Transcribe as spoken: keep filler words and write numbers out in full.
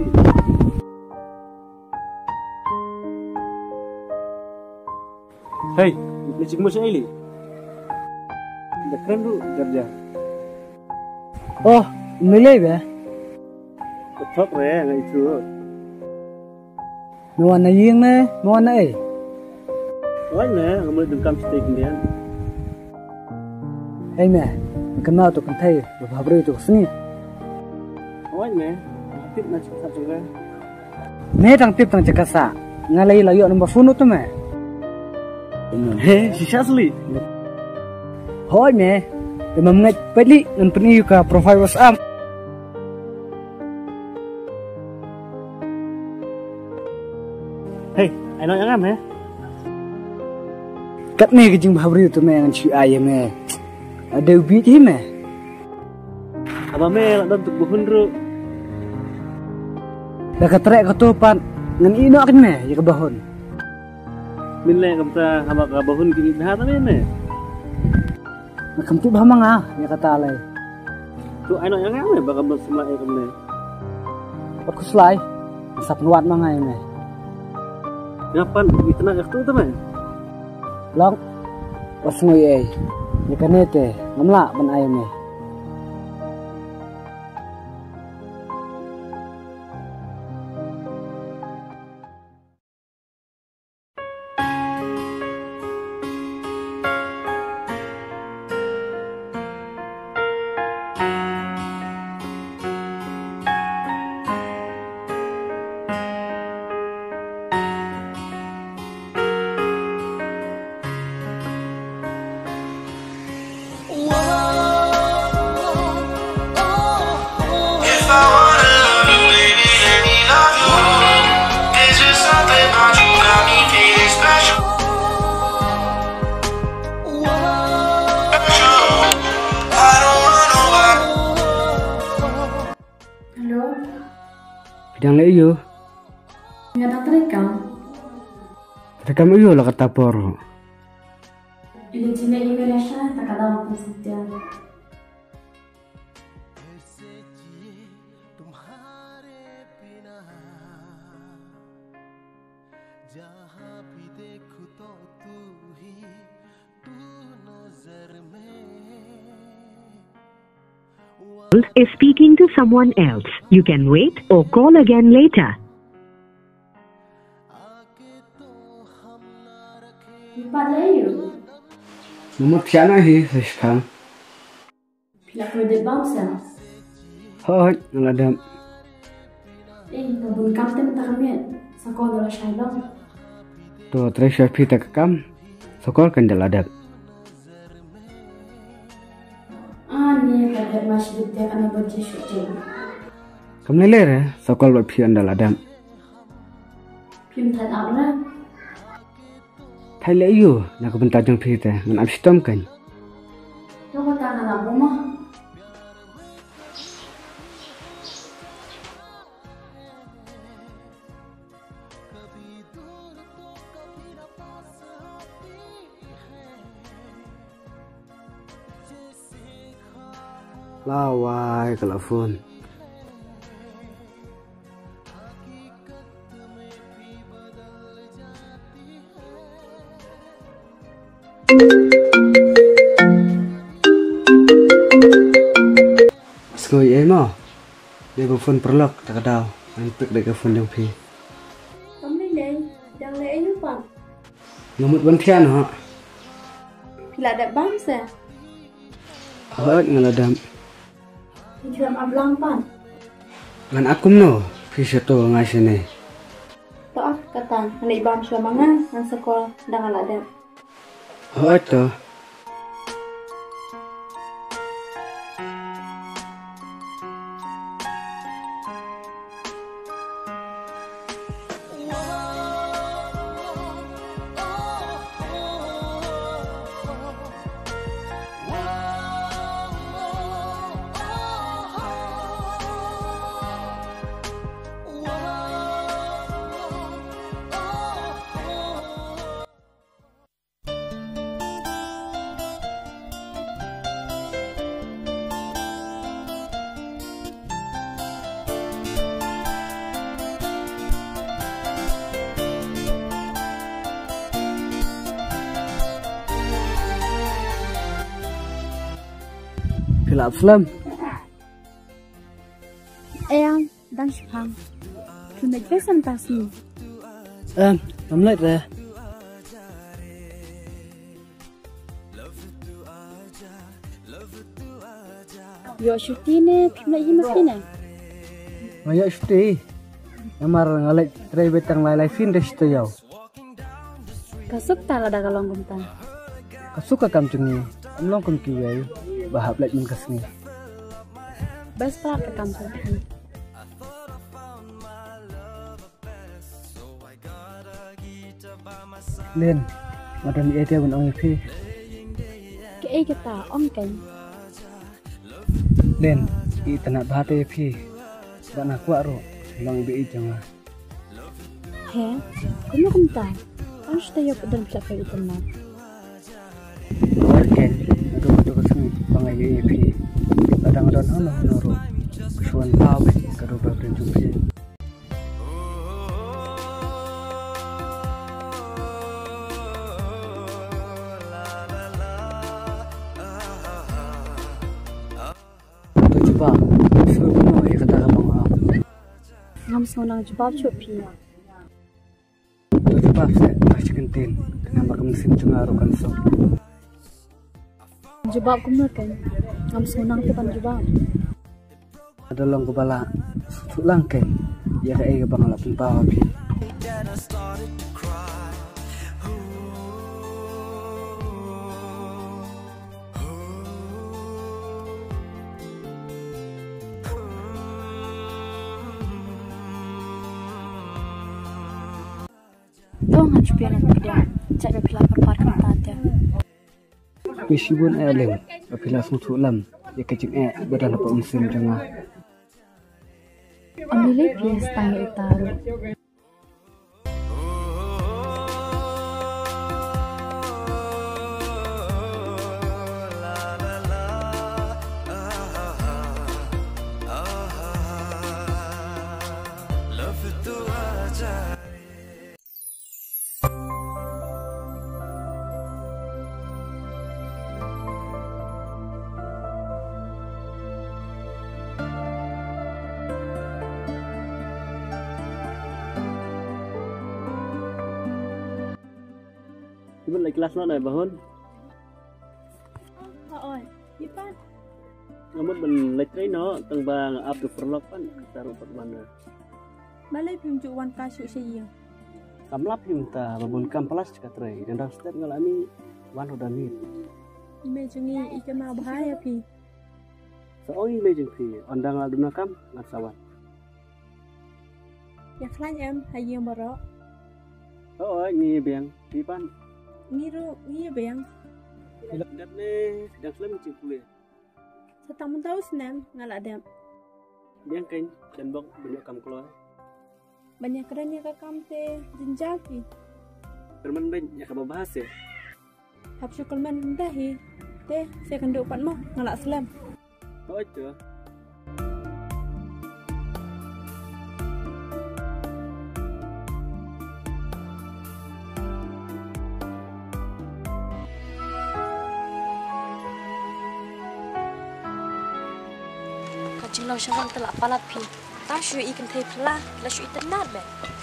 Hei, licik mo siya ili. Keren lu kerja. Oh, milih be. Betul re, nggak itu. Nuan na ying ne, nuan na eh. Wah ne, kamu dengkam steak dia. Hei me, kenal tu kan thay, berbabri tu sini. Wah ne, tip nak cakap juga. Me tang tip tang cakasa, ngalai layu nombor phone tu me. Hei, si asli. Hoi me, demam ngai peli ngan peni ka profile WhatsApp. Hei, ano yang am ya? Kat me kijing berbabri tu me ngan si ayam me. Ada ubi je me. Apa me nak untuk buhun ru? Dah katrek ketupan ngan ino kan me, ya kebahon. Minle kamta hama kabahun kini dah ta me. Nakam tu bahamang ah, ya kata alai. Tu ano yang am ya bakal semua e kamne. Aku selai, sap nuat mangai me. Ngapan itna ektu tu me? Long, pas ngoi eh, ya kanete, ngamla ban ayam me. Bidang le iyo. Nggak tak terekam. Terekam iyo lah kata poro. Ini cina Indonesia tak ada apa saja. Is speaking to someone else. You can wait or call again later. Lupa layu. Nomor tiada hi sekarang. Bila kau ada bangsa. Hoi, ngaladam. Eh, nabun kamtem tak kami. Sekolah dah syailang. Tu terus pita kam. Sekolah kan jaladam. Ani pada masih dia kena baca syuting. Kamu leleh ya, sekolah buat pion jaladam. Pim tan apa? Thai le iyo, nak bentar jeng pita, ngan abstom kan. Kau kata anak rumah. Lawai kalau phone. Skoi emo. Dia phone perlok tak ada. Antuk dekat phone yang pi. Kami le, yang le ayu pan. Ngamut bantian ha. Bila ada bangsa. Hot ngaladam. Hidup ablang pan. Ngan akum no, pi seto ngai sini. Toh kata, anak ibam suamangan nang sekolah dengan ada. Hot to. Telap Islam. Eyang dan Shang. Sudah jelas tasni. Em, namlai re. Yo syuti ne, pimna yi mesti ne. Maya shti. Namar ngalai trai betang lai lai fin de shto yau. Kasuk tala da galong gumta. Kasuka kam chungi. Amlong kum kiwai. Bahap lai min kasni. Bas pra ka kam tu. Len. Madan ni ete bun ong phi. Ke ai kita ong kan. Len. I tanat bahate phi. Bana kwa ro. Long bi janga. He, kuno gumta. Ang shta yo pedal pla ka itanna. Warken. Ado ado kasni. Bangai ye phi. Kadang ron hono noro. Kusuan pau karo ba printu phi. Coba, suruh penuh ya kata abang maaf. Ngam sonang jawab chu pi. Coba saya kasih kentin, kenapa kamu mesin cengaruh kan so? Jawab kuno kan. Ngam sonang tu kan jawab. Ada long kepala, susu langken, ya kayak bang lapun bawah pi. Tuh ngan cupian aku dia. Cak be pila perpar kan tata. Pisibun elem, apila susu lam, ya kecik eh badan apa mesin jengah. Ambilai pias tang itaru. Ibu lagi kelas mana bahun? Oi, ipan. Kamu ben letrai no tembang up to perlok pan taruh per mana? Balai pimjuk wan kasuk saya. Kamlap himta babun kam pelas katrai dan dah step ngalami wan udah nih. Imejungi ikema bahaya pi. Seoi lejeng pi ondang laduna kam ngasawan. Ya klan em hayang baro. Oh ni beng pipan. Ngiru ngi beng. Hilap dat ne sedang selam cik kuliah. Setang tahu senam ngalak dem. Beng kan jambok banyak kam keluar. Banyak kerannya ke kamte jenjal pi. Berman banyak kam bahas ya. Hap syukul man dahi. Teh saya kenduk pat mah ngalak selam. Oh itu. Kacing lau syawang telak palat pi. Ta syu ikan tei pela, la syu ikan nat be.